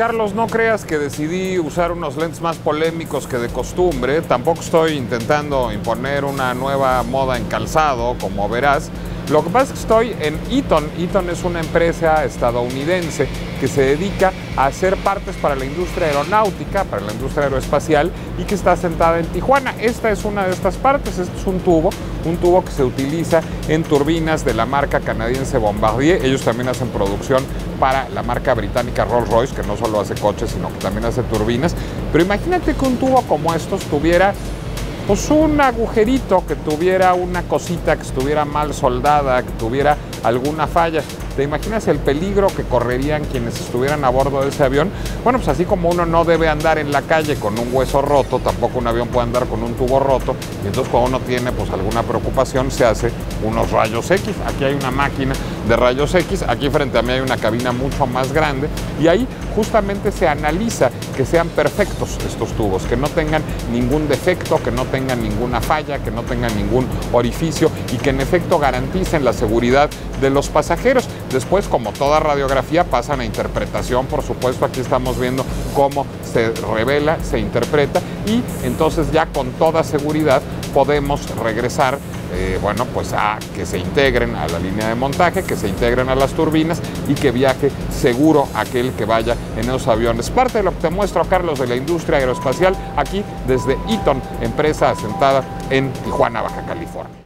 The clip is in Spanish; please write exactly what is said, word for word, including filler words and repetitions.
Carlos, no creas que decidí usar unos lentes más polémicos que de costumbre. Tampoco estoy intentando imponer una nueva moda en calzado, como verás. Lo que pasa es que estoy en Eaton. Eaton es una empresa estadounidense que se dedica a hacer partes para la industria aeronáutica, para la industria aeroespacial, y que está sentada en Tijuana. Esta es una de estas partes. Este es un tubo, un tubo que se utiliza en turbinas de la marca canadiense Bombardier. Ellos también hacen producción para la marca británica Rolls-Royce, que no solo hace coches, sino que también hace turbinas. Pero imagínate que un tubo como estos tuviera pues un agujerito, que tuviera una cosita que estuviera mal soldada, que tuviera alguna falla. ¿Te imaginas el peligro que correrían quienes estuvieran a bordo de ese avión? Bueno, pues así como uno no debe andar en la calle con un hueso roto, tampoco un avión puede andar con un tubo roto. Y entonces cuando uno tiene pues alguna preocupación, se hace unos rayos X. Aquí hay una máquina de rayos X, aquí frente a mí hay una cabina mucho más grande, y ahí justamente se analiza que sean perfectos estos tubos, que no tengan ningún defecto, que no tengan ninguna falla, que no tengan ningún orificio, y que en efecto garanticen la seguridad de los pasajeros. Después, como toda radiografía, pasan a interpretación, por supuesto. Aquí estamos viendo cómo se revela, se interpreta, y entonces ya con toda seguridad podemos regresar eh, bueno, pues a que se integren a la línea de montaje, que se integren a las turbinas y que viaje seguro aquel que vaya en esos aviones. Parte de lo que te muestro, Carlos, de la industria aeroespacial aquí desde Eaton, empresa asentada en Tijuana, Baja California.